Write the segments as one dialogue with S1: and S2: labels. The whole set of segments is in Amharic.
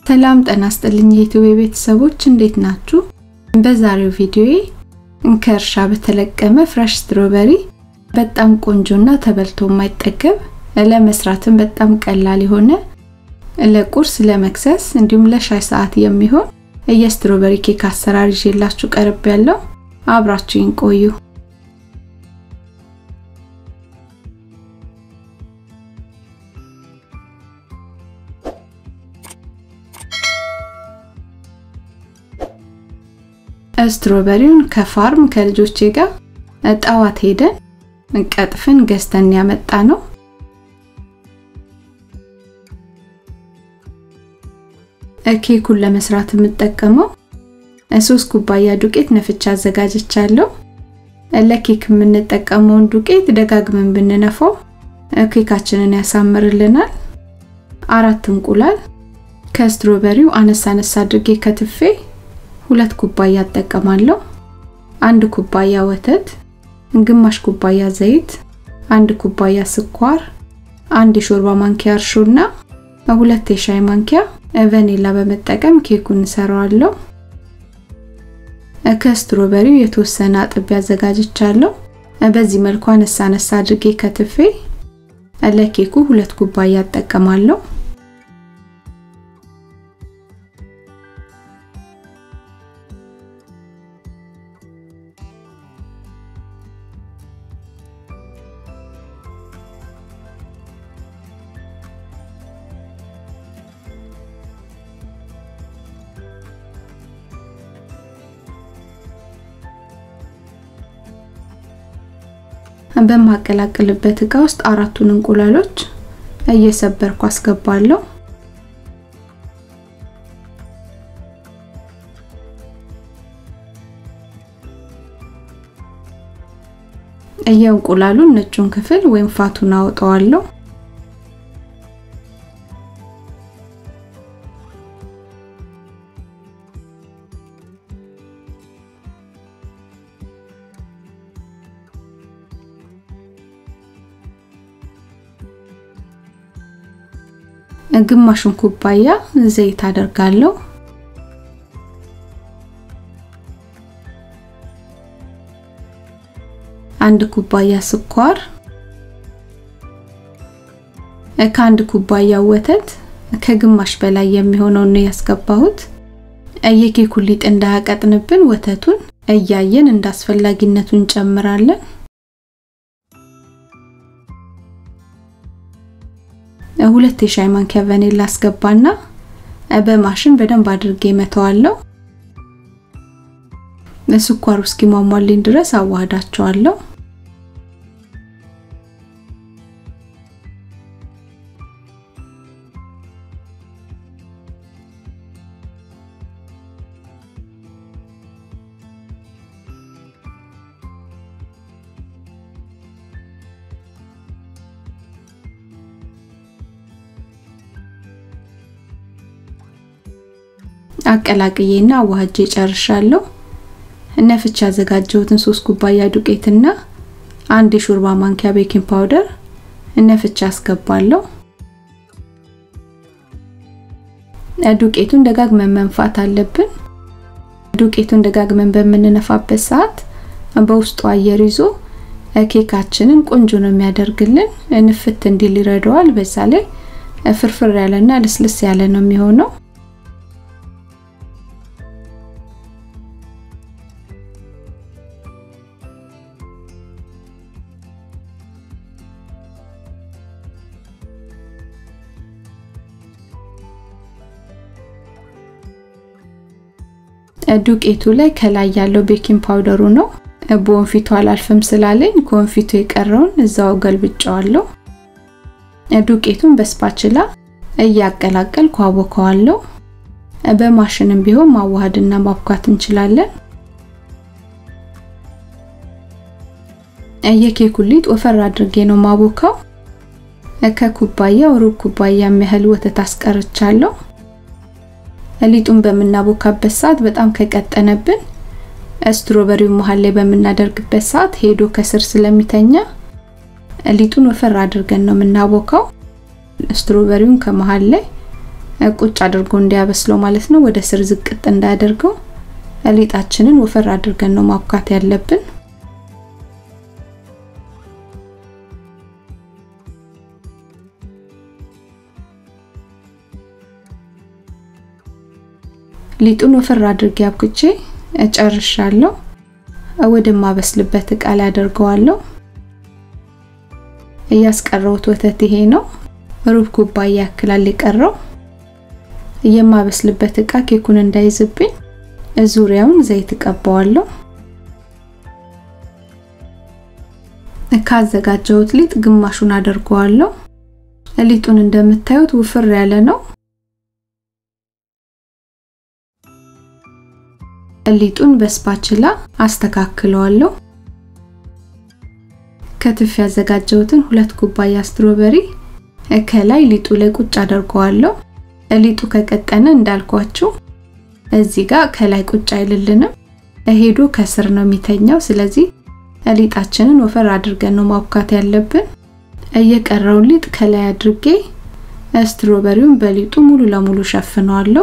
S1: ሰላም ጤና ይስጥልኝ የዩቲዩብ ቤተሰቦች እንዴት ናችሁ? በዛሬው ቪዲዮዬ ከእርሻ በተለቀመ ፍሬሽ ስትሮበሪ በጣም ቆንጆና ተበልቶ የማይጠገብ ለመስራትም በጣም ቀላል የሆነ ለቁርስ ለመክሰስ እንዲሁም ለሻይ ሰዓት የሚሆን የስትሮበሪ ኬክ አሰራር ይዤላችሁ ቀርቤያለሁ። አብራችሁኝ ቆዩ። ስትሮበሪውን ከፋርም ከልጆቼ ጋር ጣዋት ሄደን ቀጥፈን ገዝተን ያመጣነው። ኬኩን ለመስራት የምጠቀመው 3 ኩባያ ዱቄት ነፍቻ አዘጋጅቻለሁ። ለኬክ የምንጠቀመው ዱቄት ደጋግመን ብንነፋው ኬካችንን ያሳምርልናል። 4 እንቁላል ከስትሮበሪው አነሳ አድርጌ ከትፌ 2 ኩባያ አጠቀማለሁ። 1 ኩባያ ወተት፣ ግማሽ ኩባያ ዘይት፣ 1 ኩባያ ስኳር፣ 1 የሾርባ ማንኪያ እርሾና 2 የሻይ ማንኪያ ቫኒላ በመጠቀም ኬኩን ሰራዋለሁ። ከስትሮበሪው የተወሰነ አጥቤ አዘጋጅቻለሁ። በዚህ መልኩ አነሳ አድርጌ ከትፌ ለኬኩ 2 ኩባያ አጠቀማለሁ። በማቀላቀልበት እቃ ውስጥ 4ቱን እንቁላሎች እየሰበርኩ አስገባለሁ። የእንቁላሉን ነጩን ክፍል ወይም ፋቱን አውጣዋለሁ። ግማሹን ኩባያ ዘይት አደርጋለሁ። 1 ኩባያ ስኳር፣ ከ1 ኩባያ ወተት ከግማሽ በላይ የሚሆነው ነው ያስገባሁት። የኬኩ ሊጥ እንዳያቀጥንብን ወተቱን እያየን እንዳስፈላጊነቱ እንጨምራለን። 2 የሻይ ማንኪያ ቫኒላ አስገባና በማሽን በደንብ አድርጌ መተዋለሁ። ስኳሩ እስኪሟሟልኝ ድረስ አዋህዳቸዋለሁ። አቀላቅዬና አዋህጄ ጨርሻለሁ። ነፍቻ አዘጋጀሁትን 3 ኩባያ ዱቄትና 1 የሾርባ ማንኪያ ቤኪንግ ፓውደር ነፍቻ አስገባለሁ። ዱቄቱን ደጋግመን መንፋት አለብን። ዱቄቱን ደጋግመን በመንነፋበት ሰዓት በውስጡ አየር ይዞ ኬካችንን ቆንጆ ነው የሚያደርግልን። ንፍት እንዲል ይረዳዋል። በዛ ላይ ፍርፍር ያለና ለስለስ ያለ ነው የሚሆነው። ዱቄቱ ላይ ከላይ ያለው ቤኪንግ ፓውደሩ ነው። ቦንፊቱ አላልፈም ስላለኝ ኮንፊቱ የቀረውን እዛው ገልብጫዋለሁ። ዱቄቱን በስፓችላ እያቀላቀልኩ አቦካዋለሁ። በማሽንም ቢሆን ማዋሃድና ማብካት እንችላለን። የኬኩ ሊጥ ወፈር አድርጌ ነው ማቦካው። ከኩባያው ሩብ ኩባያ የሚያህል ወተት አስቀርቻለሁ። ሊጡን በመናቦካበት ሰዓት በጣም ከቀጠነብን ስትሮበሪው መሃል ላይ በመናደርግበት ሰዓት ሄዶ ከስር ስለሚተኛ ሊጡን ወፈር አድርገን ነው የምናቦካው። ስትሮበሪውን ከመሃል ላይ ቁጭ አድርጎ እንዲያበስለው ማለት ነው ወደ ስር ዝቅጥ እንዳያደርገው ሊጣችንን ወፈር አድርገን ነው ማብካት ያለብን ሊጡን ወፈር አድርጌ አብኩቼ ጨርሻለሁ ወደ ማበስልበት እቃ ላይ አደርገዋለሁ ያስቀረውት ወተት ይሄ ነው ሩብ ኩባያ ያክላል የቀረው የማበስልበት እቃ ኬኩን እንዳይዝብኝ ዙሪያውን ዘይት ቀባዋለሁ ካዘጋጀሁት ሊጥ ግማሹን አደርገዋለሁ ሊጡን እንደምታዩት ውፍር ያለ ነው ሊጡን በስፓችላ አስተካክለዋለሁ ከትፍ ያዘጋጀሁትን 2 ኩባያ ስትሮበሪ ከላይ ሊጡ ላይ ቁጭ አደርገዋለሁ ሊጡ ከቀጠነ እንዳልኳችሁ እዚህ ጋር ከላይ ቁጭ አይልልንም ሄዶ ከስር ነው የሚተኛው ስለዚህ ሊጣችንን ወፈር አድርገን ነው ማብካት ያለብን እየቀረው ሊጥ ከላይ አድርጌ ስትሮበሪውን በሊጡ ሙሉ ለሙሉ ሸፍነዋለሁ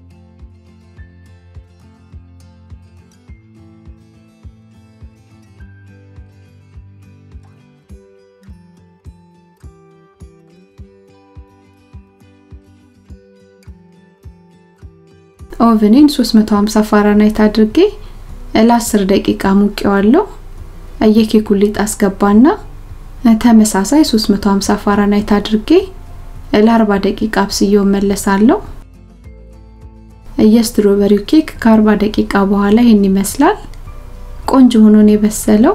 S1: ኦቨንን 350 ፋራናይት አድርጌ ለ10 ደቂቃ ሙቀዋለሁ የኬኩ ሊጥ አስገባና ተመሳሳይ 350 ፋራናይት አድርጌ ለ40 ደቂቃ አብስዬው መለሳለሁ የስትሮበሪው ኬክ ከ40 ደቂቃ በኋላ ይሄን ይመስላል ቆንጆ ሆኖ ነው የበሰለው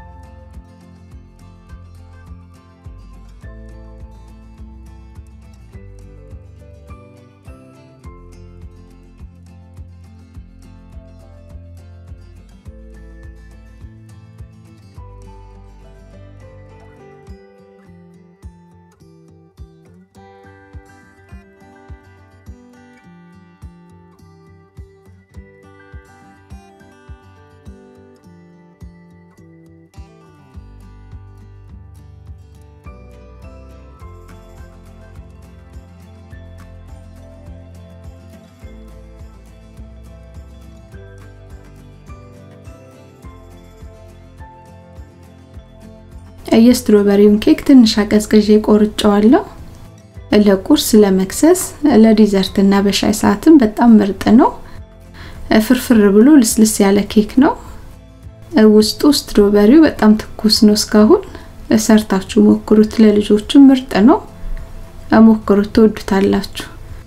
S1: የስትሮበሪውን ኬክ ትንሽ አቀዝቅዤ ቆርጬዋለሁ ለቁርስ ለመክሰስ ለዲዘርትና በሻይ ሰዓትም በጣም ምርጥ ነው ፍርፍር ብሎ ልስልስ ያለ ኬክ ነው ውስጡ ስትሮበሪው በጣም ትኩስ ነው እስካሁን ሰርታችሁ ሞክሩት ለልጆችም ምርጥ ነው አሞክሩት ተወዱታላችሁ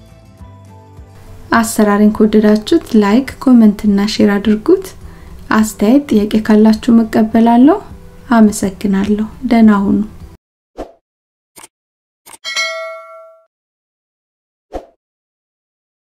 S1: አሰራርን ከወደዳችሁት ላይክ ኮሜንት እና ሼር አድርጉት አስተያየት ጥያቄ ካላችሁ መቀበላለሁ አመሰግናለሁ ደህና ሁኑ